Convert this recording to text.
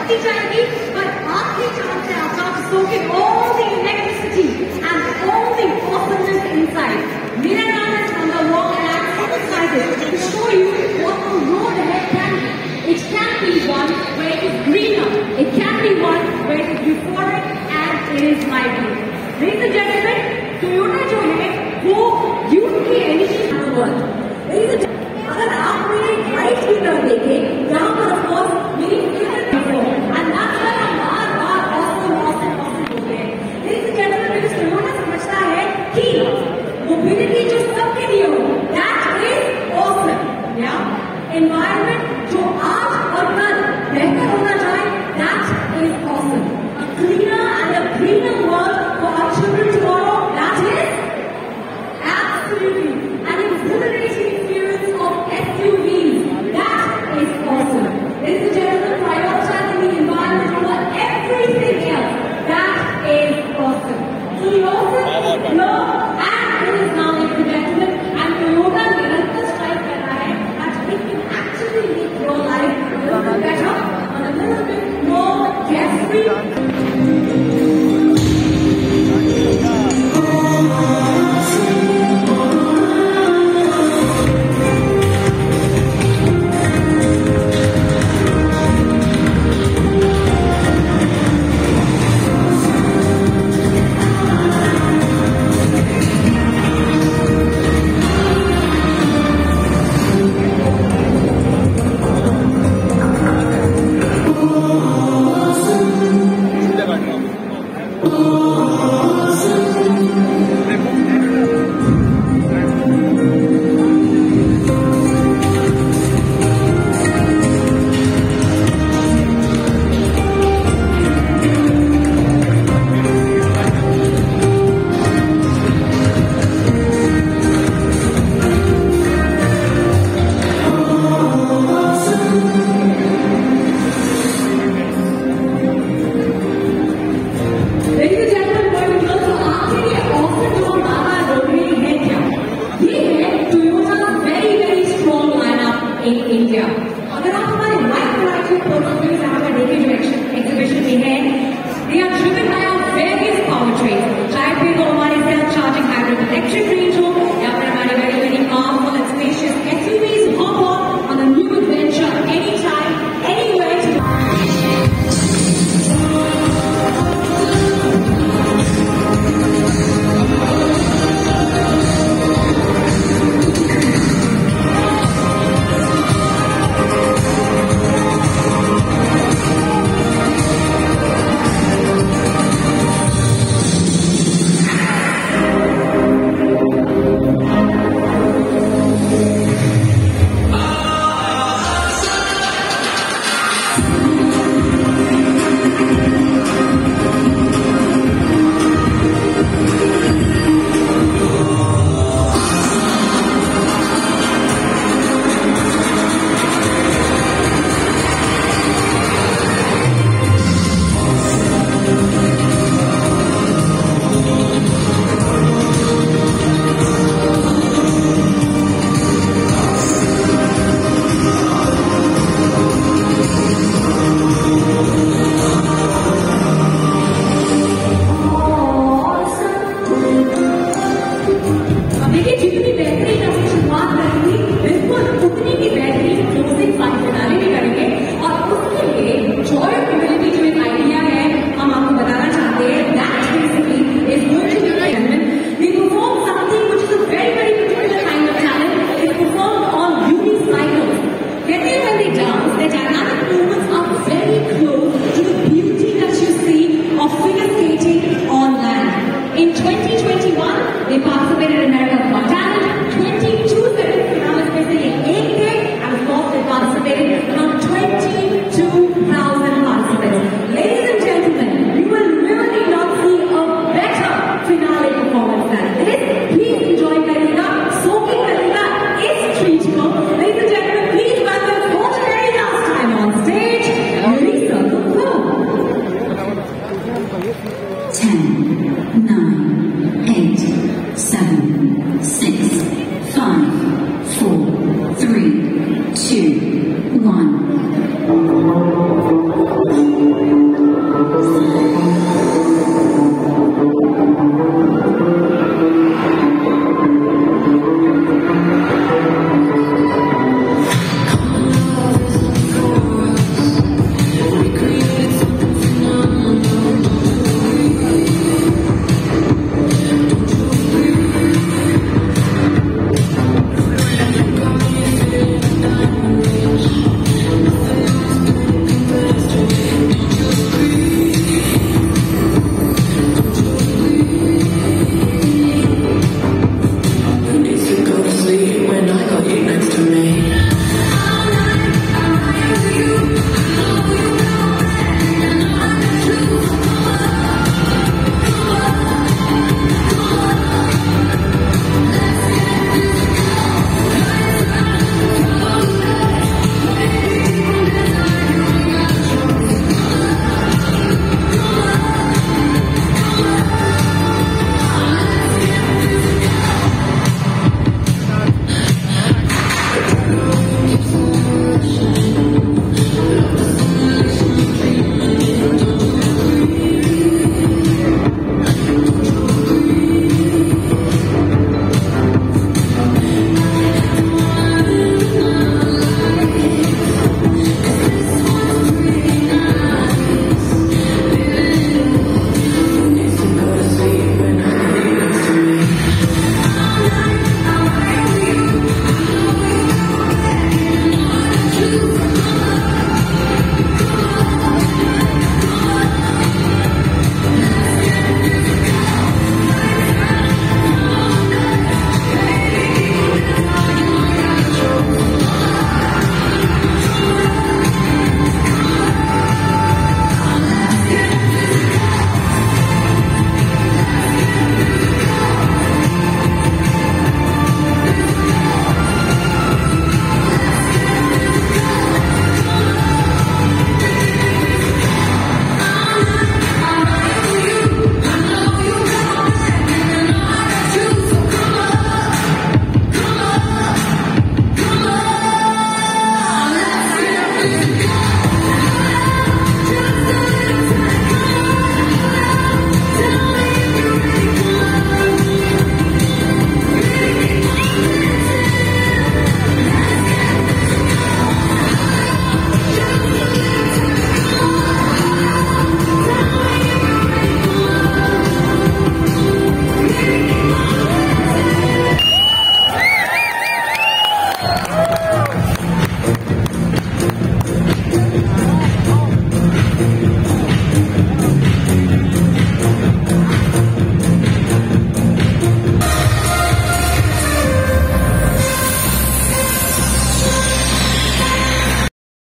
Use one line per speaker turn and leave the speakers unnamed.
बढ़ती जाएगी, पर आखिरी चांस है आपका to soak in all the electricity and all the awesomeness inside. मेरा नाम है Nanda Wong and I'm so excited to show you what the road ahead can be. It can be one where it is greener, it can be one where it is euphoric and it is lively. Ladies and gentlemen, Toyota जो है वो youth की energy है world. Ladies and gentlemen, अगर आप मेरे right की तरफ देखें, यहाँ पर of course मेरी favorite है and that's why हम बार-बार awesome होते हैं.